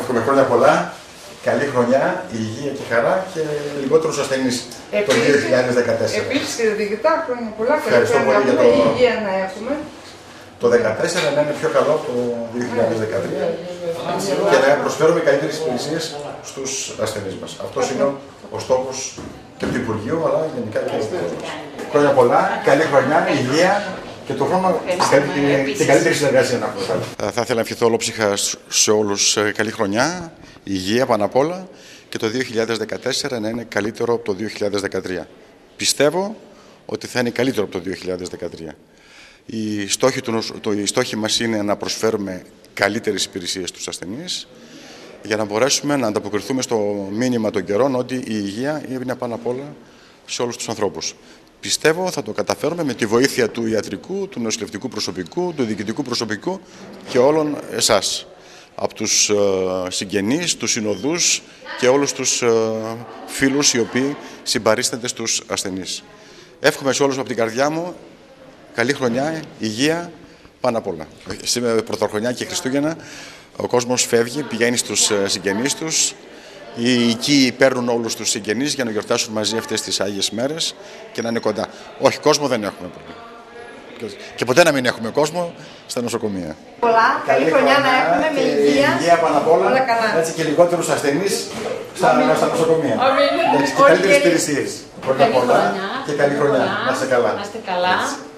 εύχομαι χρόνια πολλά, καλή χρονιά, υγεία και χαρά και λιγότερους ασθενείς το 2014. Επίσης, διοικητά, χρόνια πολλά, καλή Ευχαριστώ χρονιά, πολύ για υγεία να έχουμε. Το 2014 να είναι πιο καλό από το 2013 και να προσφέρουμε καλύτερες υπηρεσίες στους ασθενείς μας. Αυτός είναι ο στόχος και του Υπουργείου, αλλά γενικά και του κόσμου. Χρόνια πολλά, καλή χρονιά, υγεία και το χρόνο την καλύτερη συνεργασία να έχουμε. Θα ήθελα να ευχηθώ ολόψυχα σε όλους καλή χρονιά, υγεία πάνω απ' όλα και το 2014 να είναι καλύτερο από το 2013. Πιστεύω ότι θα είναι καλύτερο από το 2013. Οι στόχοι μας είναι να προσφέρουμε καλύτερες υπηρεσίες στους ασθενείς για να μπορέσουμε να ανταποκριθούμε στο μήνυμα των καιρών ότι η υγεία είναι πάνω απ' όλα σε όλους τους ανθρώπους. Πιστεύω θα το καταφέρουμε με τη βοήθεια του ιατρικού, του νοσηλευτικού προσωπικού, του διοικητικού προσωπικού και όλων εσάς. Από τους συγγενείς, τους συνοδούς και όλους τους φίλους οι οποίοι συμπαρίστανται στους ασθενείς. Εύχομαι σε όλους από την καρδιά μου καλή χρονιά, υγεία, πάνω απ' όλα. Σήμερα Πρωτοχρονιά και Χριστούγεννα, ο κόσμος φεύγει, πηγαίνει στους συγγενείς τους. Οι οικοί παίρνουν όλους τους συγγενείς για να γιορτάσουν μαζί αυτές τις Άγιες μέρες και να είναι κοντά. Όχι, κόσμο δεν έχουμε. Και ποτέ να μην έχουμε κόσμο στα νοσοκομεία. Πολλά, καλή χρονιά να έχουμε με υγεία. Υγεία πάνω απ' όλα, έτσι και λιγότερους ασθενείς στα νοσοκομεία. Και καλύτερες υπηρεσίες. Χρόνια πολλά και καλή χρονιά. Να είστε καλά.